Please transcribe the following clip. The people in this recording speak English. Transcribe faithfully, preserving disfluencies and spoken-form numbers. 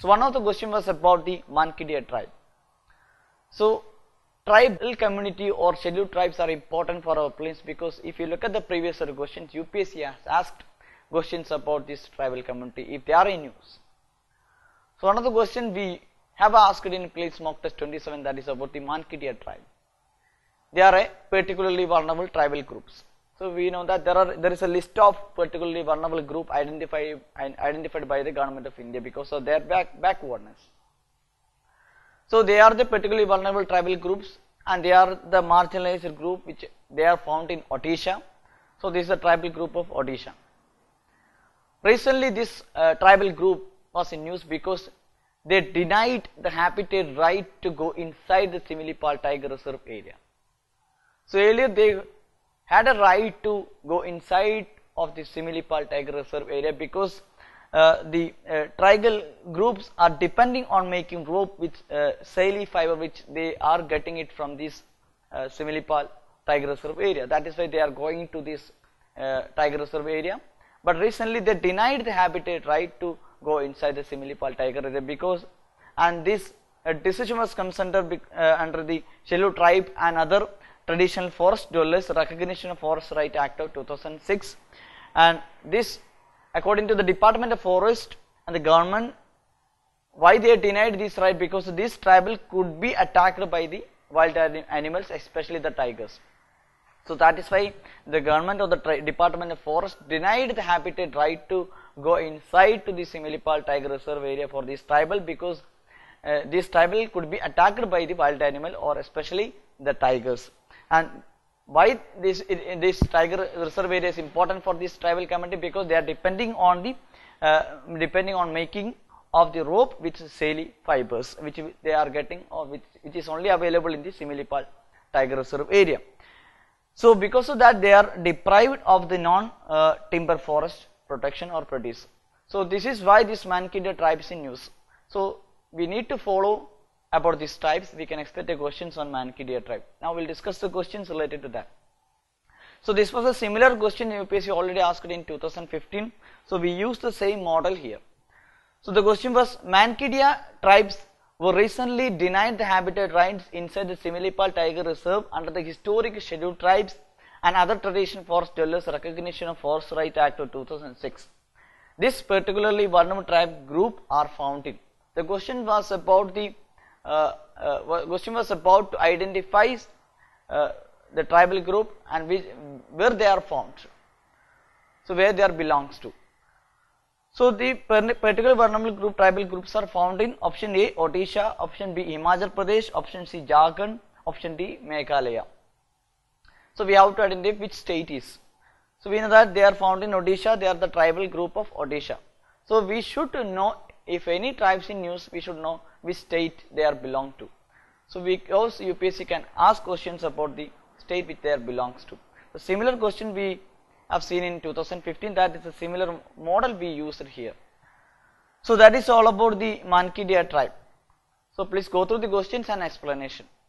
So one of the question was about the Mankidia tribe. So tribal community or scheduled tribes are important for our prelims, because if you look at the previous set of questions, U P S C has asked questions about this tribal community if they are in use. So one of the questions we have asked in prelims mock test twenty-seven, that is about the Mankidia tribe. They are a particularly vulnerable tribal groups. So we know that there are there is a list of particularly vulnerable group identified identified by the government of India because of their back backwardness. So they are the particularly vulnerable tribal groups, and they are the marginalized group which they are found in Odisha. So this is a tribal group of Odisha. Recently this uh, tribal group was in news because they denied the habitat right to go inside the Similipal Tiger Reserve area. So earlier they had a right to go inside of the Similipal Tiger Reserve area because uh, the uh, tribal groups are depending on making rope with uh, silly fiber, which they are getting it from this uh, Similipal Tiger Reserve area. That is why they are going to this uh, Tiger Reserve area. But recently they denied the habitat right to go inside the Similipal Tiger Reserve because, and this uh, decision was comes under uh, under the Scheduled Tribe and other Traditional Forest Dwellers Recognition of Forest Right Act of two thousand six, and this, according to the Department of Forest and the government, why they denied this right, because this tribal could be attacked by the wild animals, especially the tigers. So that is why the government or the Department of Forest denied the habitat right to go inside to the Similipal Tiger Reserve area for this tribal, because uh, this tribal could be attacked by the wild animal or especially the tigers. And why this it, this tiger reserve area is important for this tribal community, because they are depending on the uh, depending on making of the rope with silly fibers, which they are getting, or which, which is only available in the Similipal Tiger Reserve area. So because of that, they are deprived of the non uh, timber forest protection or produce. So this is why this Mankidia tribe is in use. So we need to follow about these tribes. We can expect the questions on Mankidia tribe. Now we will discuss the questions related to that. So this was a similar question U P S C already asked in two thousand fifteen. So we used the same model here. So the question was, Mankidia tribes were recently denied the habitat rights inside the Similipal Tiger Reserve under the Historic Scheduled Tribes and Other Traditional Forest Dwellers Recognition of Forest Right Act of two thousand six. This particularly vulnerable tribe group are found in. The question was about the Uh, uh, question was about to identify uh, the tribal group and which, where they are found, so where they are belongs to. So the particular vulnerable group tribal groups are found in option A Odisha, option B Himachal Pradesh, option C Jharkhand, option D Meghalaya. So we have to identify which state is. So we know that they are found in Odisha. They are the tribal group of Odisha. So we should know, if any tribes in use, we should know which state they are belong to. So because U P S C can ask questions about the state which they are belongs to. The similar question we have seen in two thousand fifteen, that is a similar model we used here. So that is all about the Mankidia tribe. So please go through the questions and explanation.